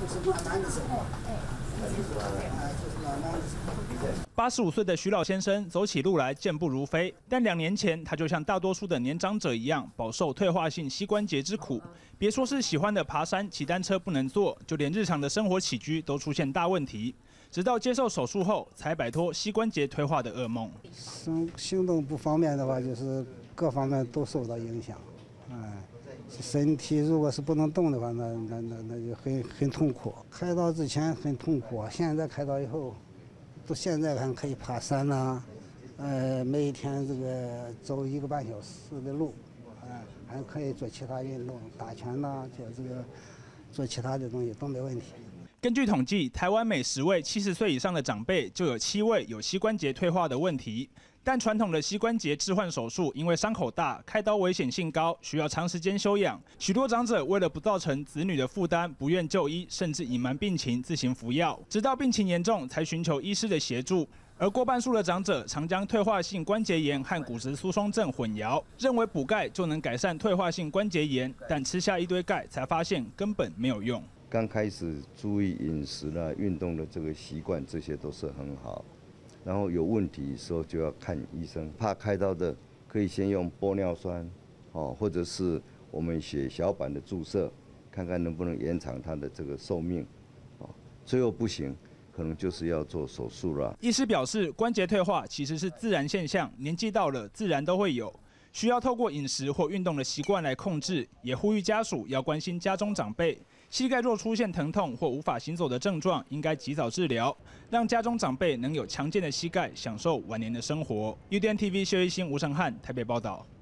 就是慢慢的生活，就是慢慢的生活。 85岁的徐老先生走起路来健步如飞，但2年前他就像大多数的年长者一样，饱受退化性膝关节之苦。别说是喜欢的爬山、骑单车不能做，就连日常的生活起居都出现大问题。直到接受手术后，才摆脱膝关节退化的噩梦。 行动不方便的话，就是各方面都受到影响。身体如果是不能动的话，那就很痛苦。开刀之前很痛苦，现在开刀以后，都现在还可以爬山呐，每一天这个走1个半小时的路，还可以做其他运动，打拳呐，做其他的东西都没问题。 根据统计，台湾每10位70岁以上的长辈，就有7位有膝关节退化的问题。但传统的膝关节置换手术，因为伤口大，开刀危险性高，需要长时间休养。许多长者为了不造成子女的负担，不愿就医，甚至隐瞒病情自行服药，直到病情严重才寻求医师的协助。而过半数的长者常将退化性关节炎和骨质疏松症混淆，认为补钙就能改善退化性关节炎，但吃下一堆钙才发现根本没有用。 刚开始注意饮食啦、运动的这个习惯，这些都是很好。然后有问题的时候就要看医生，怕开刀的可以先用玻尿酸，或者是我们血小板的注射，看看能不能延长它的这个寿命，最后不行，可能就是要做手术了。 医师表示，关节退化其实是自然现象，年纪到了自然都会有。需要透过饮食或运动的习惯来控制，也呼吁家属要关心家中长辈。膝盖若出现疼痛或无法行走的症状，应该及早治疗，让家中长辈能有强健的膝盖，享受晚年的生活。UDN TV 谢一新、吴成汉台北报道。